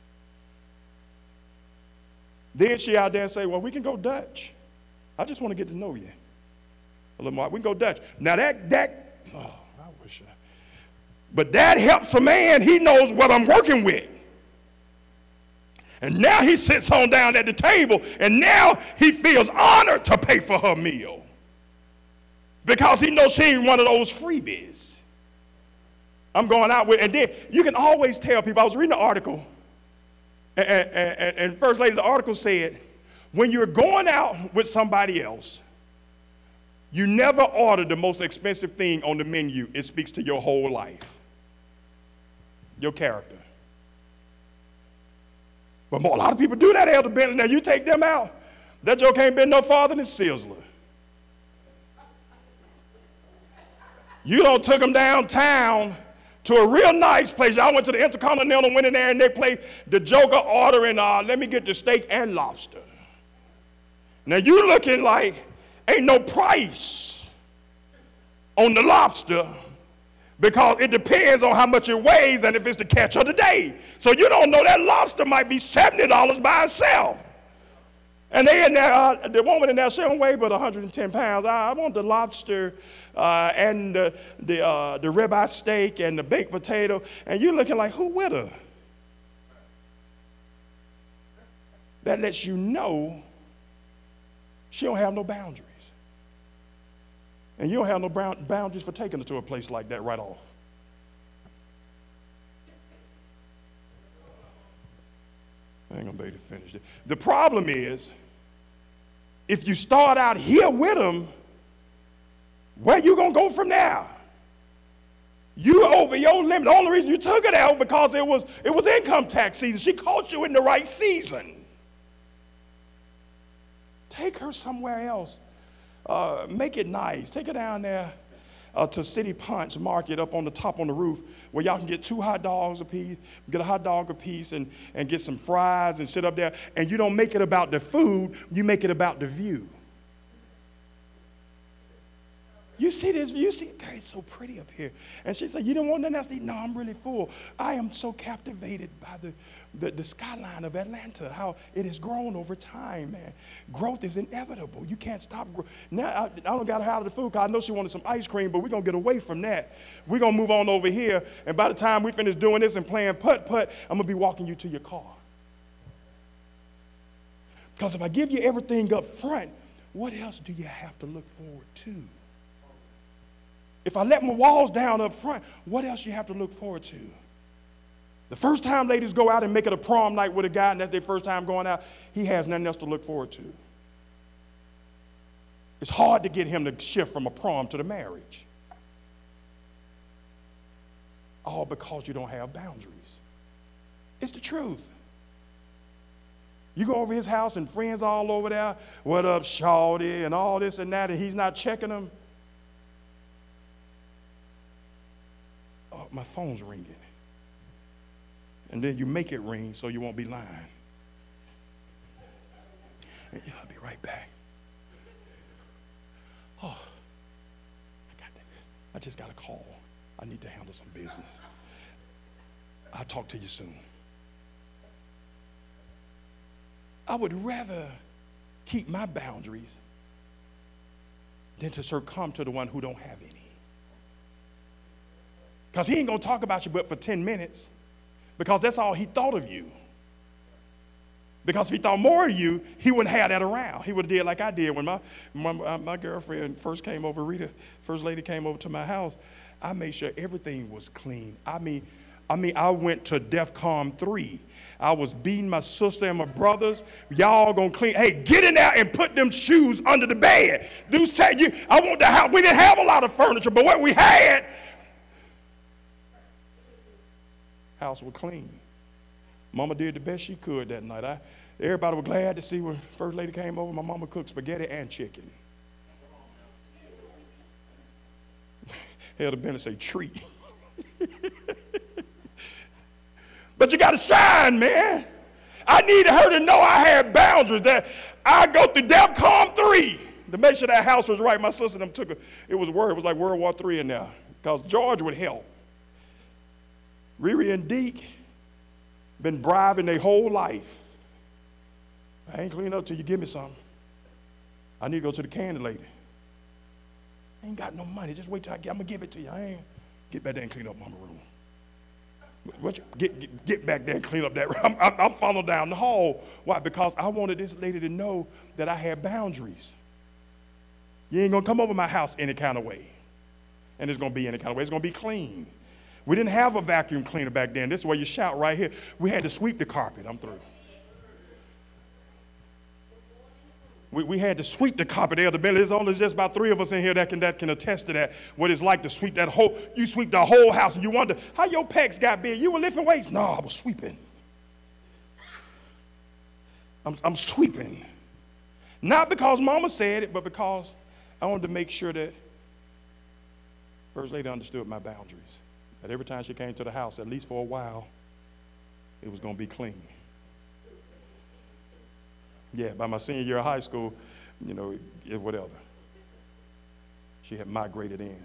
Then she out there and say, well, we can go Dutch. I just want to get to know you a little more. We can go Dutch. Now but that helps a man. He knows what I'm working with. And now he sits on down at the table, and now he feels honored to pay for her meal because he knows she ain't one of those freebies. I'm going out with, and then you can always tell people. I was reading an article, and First Lady, the article said, when you're going out with somebody else, you never order the most expensive thing on the menu. It speaks to your whole life, your character. But a lot of people do that, Elder Bentley. Now you take them out, that joke ain't been no farther than Sizzler. You don't took them downtown to a real nice place. Y'all went to the Intercontinental, went in there, and they played the Joker ordering, let me get the steak and lobster. Now you looking like ain't no price on the lobster because it depends on how much it weighs and if it's the catch of the day. So you don't know that lobster might be $70 by itself. And they in there, the woman in there saying, weigh but 110 pounds. I want the lobster and the ribeye steak and the baked potato. And you're looking like, who with her? That lets you know she don't have no boundaries. And you don't have no boundaries for taking her to a place like that right off. I ain't gonna be able to finish it. The problem is, if you start out here with them, where you gonna go from there? You over your limit. The only reason you took it out because it was income tax season. She caught you in the right season. Take her somewhere else. Make it nice. Take her down there to City Punch Market up on the top on the roof where y'all can get 2 hot dogs a piece, get a hot dog a piece and get some fries and sit up there. And you don't make it about the food, you make it about the view. You see this view? See, God, it's so pretty up here. And she said, you don't want nothing else to eat? No, I'm really full. I am so captivated by the skyline of Atlanta, how it has grown over time, man. Growth is inevitable. You can't stop growing. Now, I don't got her out of the food because I know she wanted some ice cream, but we're going to get away from that. We're going to move on over here, and by the time we finish doing this and playing putt-putt, I'm going to be walking you to your car. Because if I give you everything up front, what else do you have to look forward to? If I let my walls down up front, what else you have to look forward to? The first time ladies go out and make it a prom night with a guy and that's their first time going out, he has nothing else to look forward to. It's hard to get him to shift from a prom to the marriage. All because you don't have boundaries. It's the truth. You go over his house and friends all over there, what up, shawty, and all this and that, and he's not checking them. Oh, my phone's ringing. And then you make it ring so you won't be lying. And I'll be right back. Oh, I just got a call. I need to handle some business. I'll talk to you soon. I would rather keep my boundaries than to succumb to the one who don't have any. Because he ain't going to talk about you but for 10 minutes because that's all he thought of you. Because if he thought more of you, he wouldn't have that around. He would have did like I did when my girlfriend first came over, Rita, first lady came over to my house. I made sure everything was clean. I mean, I went to DEFCON 3. I was beating my sister and my brothers. Y'all gonna clean. Hey, get in there and put them shoes under the bed. Dudes tell you, I want the house. We didn't have a lot of furniture, but what we had, house was clean. Mama did the best she could that night. Everybody was glad to see when First Lady came over. My mama cooked spaghetti and chicken. Elder Bennett say treat. But you got to shine, man. I needed her to know I had boundaries, that I go through DEFCON 3 to make sure that house was right. My sister and them took it was like World War III in there, because George would help. Riri and Deke been bribing their whole life. I ain't clean up till you give me something. I need to go to the candy lady. I ain't got no money. Just wait till I'm going to give it to you. I ain't. Get back there and clean up mama's room. Get back there and clean up that room. I'm following down the hall. Why? Because I wanted this lady to know that I had boundaries. You ain't going to come over my house any kind of way. And it's going to be any kind of way. It's going to be clean. We didn't have a vacuum cleaner back then. This is where you shout right here. We had to sweep the carpet. I'm through. We had to sweep the carpet. There's only just about 3 of us in here that can attest to that. What it's like to sweep that whole, you sweep the whole house and you wonder, how your pecs got big? You were lifting weights? No, I was sweeping. I'm sweeping. Not because mama said it, but because I wanted to make sure that First Lady understood my boundaries. That every time she came to the house, at least for a while, it was going to be clean. Yeah, by my senior year of high school, you know, whatever. She had migrated in.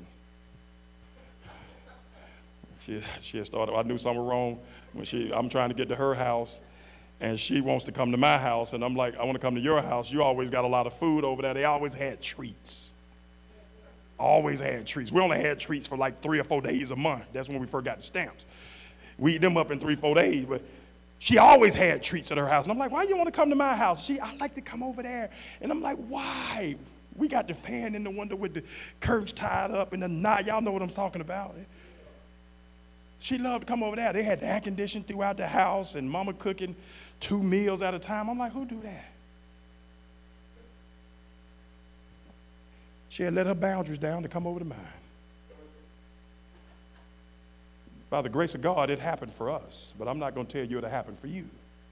She had started, I knew something was wrong when I'm trying to get to her house, and she wants to come to my house, and I'm like, I want to come to your house. You always got a lot of food over there. They always had treats. Always had treats. We only had treats for like 3 or 4 days a month. That's when we first got the stamps. We eat them up in 3 or 4 days, but she always had treats at her house. And I'm like, why you want to come to my house? I like to come over there. And I'm like, why? We got the fan in the window with the curtains tied up and the knot. Y'all know what I'm talking about. She loved to come over there. They had the air conditioning throughout the house and mama cooking 2 meals at a time. I'm like, who do that? She had let her boundaries down to come over to mine. By the grace of God, it happened for us, but I'm not going to tell you it'll happen for you.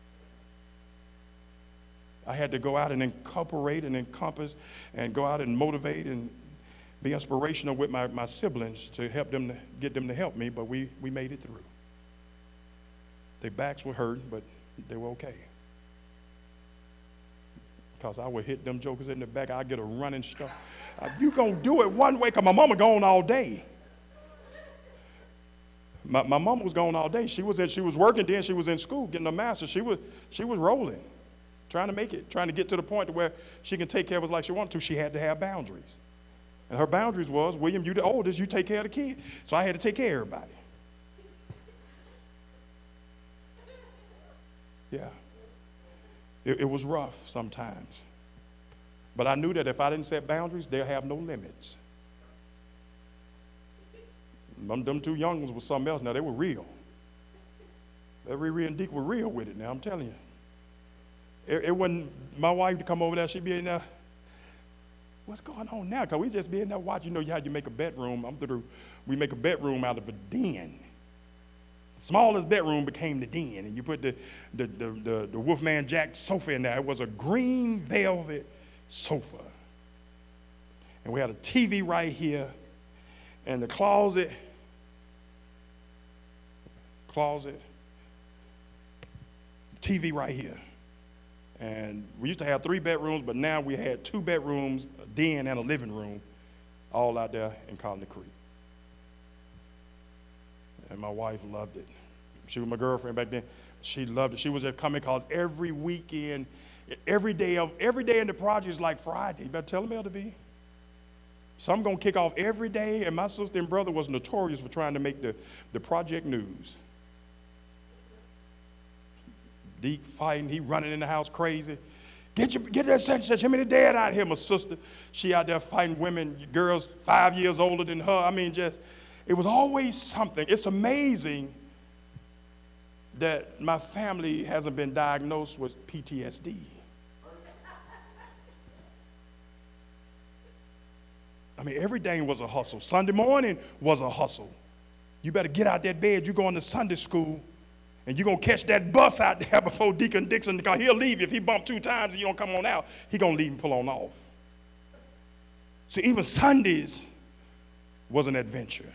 I had to go out and incorporate and encompass and go out and motivate and be inspirational with my siblings to help them, to get them to help me, but we made it through. Their backs were hurting, but they were okay. Because I would hit them jokers in the back. I'd get a running start. You going to do it one way, because my mama gone all day. My mama was gone all day. She was working then. She was in school getting a master's. She was rolling, trying to make it, trying to get to the point to where she can take care of us like she wanted to. She had to have boundaries. And her boundaries was, William, you the oldest, you take care of the kid. So I had to take care of everybody. Yeah. It was rough sometimes. But I knew that if I didn't set boundaries, they'll have no limits. Them 2 young ones was something else. Now, they were real. Riri and Deke were real with it now, I'm telling you. It wasn't my wife to come over there, she'd be in there. What's going on now? Because we just be in there watching. You know how you make a bedroom. We make a bedroom out of a den. The smallest bedroom became the den, and you put the Wolfman Jack sofa in there. It was a green velvet sofa. And we had a TV right here, and the closet, TV right here. And we used to have 3 bedrooms, but now we had 2 bedrooms, a den, and a living room, all out there in Colony Creek. And my wife loved it. She was my girlfriend back then. She loved it. She was just coming because every weekend, every day in the project is like Friday. You better tell them, Elder B. So I'm going to kick off every day, and my sister and brother was notorious for trying to make the project news. Deke fighting, he running in the house crazy. Get that such him and the dad out here. My sister, she out there fighting women, girls 5 years older than her. I mean, just, it was always something. It's amazing that my family hasn't been diagnosed with PTSD. I mean, every day was a hustle. Sunday morning was a hustle. You better get out that bed. You're going to Sunday school, and you're going to catch that bus out there before Deacon Dixon, because he'll leave you. If he bumped 2 times and you don't come on out, he's going to leave and pull on off. So even Sundays was an adventure.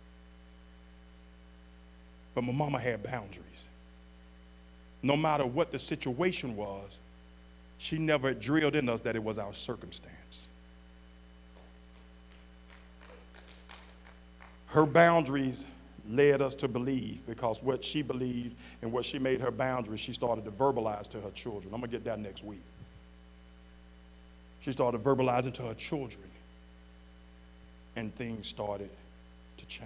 But my mama had boundaries. No matter what the situation was, she never drilled in us that it was our circumstance. Her boundaries led us to believe, because what she believed and what she made her boundaries, she started to verbalize to her children. I'm going to get that next week. She started verbalizing to her children, and things started to change.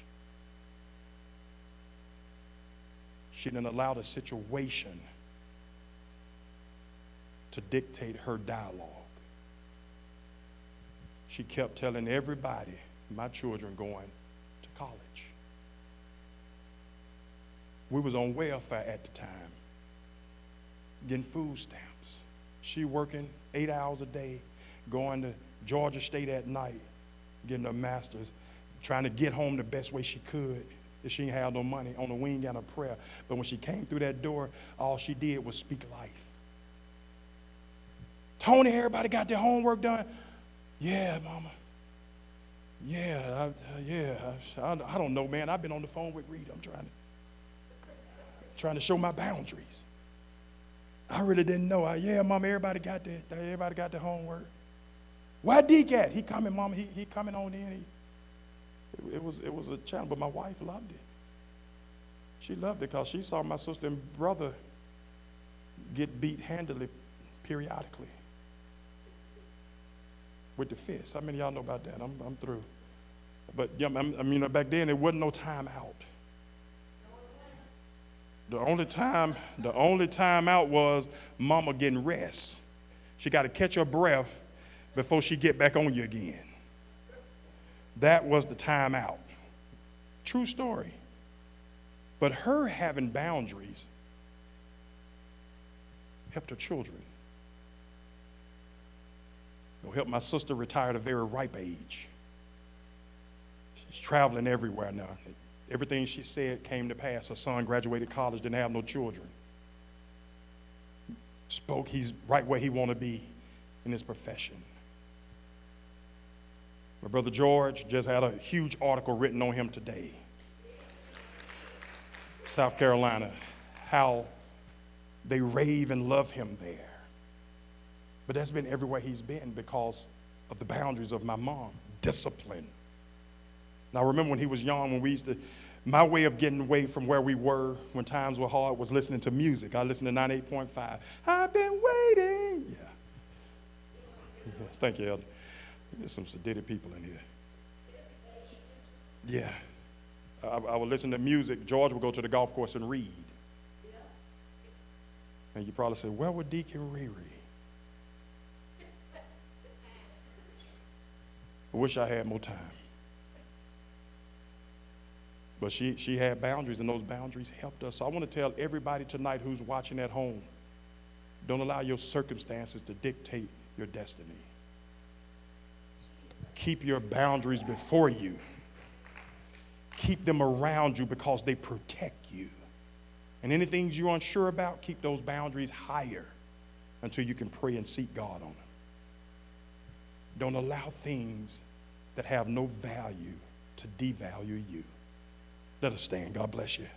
She didn't allow the situation to dictate her dialogue. She kept telling everybody, my children going to college. We was on welfare at the time, getting food stamps. She working 8 hours a day, going to Georgia State at night, getting her master's, trying to get home the best way she could. If she didn't have no money, on the wing and a prayer. But when she came through that door, all she did was speak life. Tony, everybody got their homework done? Yeah, mama. Yeah, I don't know, man. I've been on the phone with Rita. I'm trying to show my boundaries. I really didn't know. Yeah, mama, everybody got their homework. Why Deke at? He coming, mama. He coming on in. It was a challenge, but my wife loved it. She loved it because she saw my sister and brother get beat handily periodically with the fist. How many of y'all know about that? I'm through. But yeah, I mean, back then there wasn't no time out. The only time out was mama getting rest. She got to catch her breath before she get back on you again. That was the time out. True story. But her having boundaries helped her children. It'll help my sister retire at a very ripe age. She's traveling everywhere now. Everything she said came to pass. Her son graduated college, didn't have no children. Spoke, he's right where he want to be in his profession. My brother George just had a huge article written on him today. South Carolina, how they rave and love him there. But that's been everywhere he's been because of the boundaries of my mom. Discipline. Now, I remember when he was young, when we used to, my way of getting away from where we were when times were hard was listening to music. I listened to 98.5. I've been waiting. Yeah. Thank you, Elder. There's some sedated people in here. Yeah. I would listen to music. George would go to the golf course and read. And you probably say, where would Deacon Riri? I wish I had more time. But she had boundaries, and those boundaries helped us. So I want to tell everybody tonight who's watching at home, don't allow your circumstances to dictate your destiny. Keep your boundaries before you. Keep them around you because they protect you. And anything you're unsure about, keep those boundaries higher until you can pray and seek God on them. Don't allow things that have no value to devalue you. Let us stand. God bless you.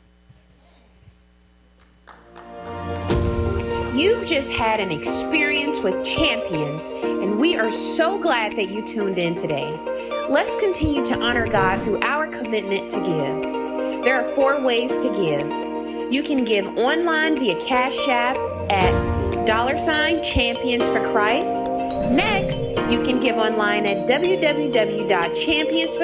You've just had an experience with champions, and we are so glad that you tuned in today. Let's continue to honor God through our commitment to give. There are 4 ways to give. You can give online via Cash App at $Champions for Christ. Next, you can give online at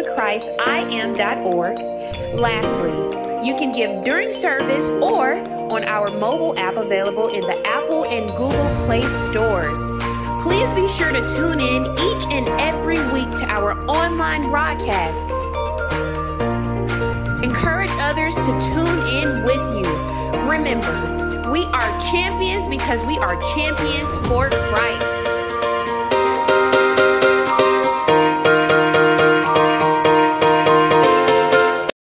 www.championsforchristim.org. Lastly, you can give during service or on our mobile app available in the Apple and Google Play stores. Please be sure to tune in each and every week to our online broadcast. Encourage others to tune in with you. Remember, we are champions because we are champions for Christ.